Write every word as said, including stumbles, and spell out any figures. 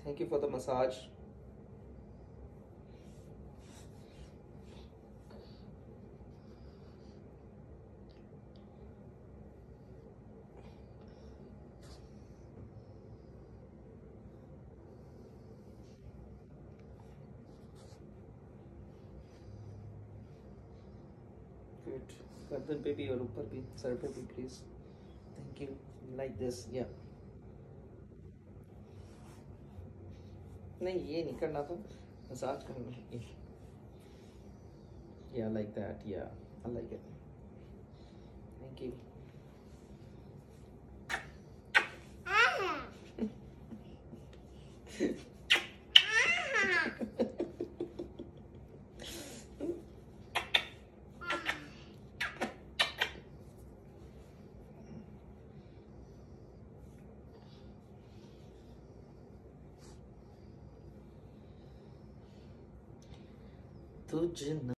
Thank you for the massage. Good. गर्दन पे भी और ऊपर भी, सर पे भी please. Thank you. Like this, yeah. नहीं ये नहीं करना था, मसाज करना है. Yeah, like that. Yeah, I like it. Thank you. तुझ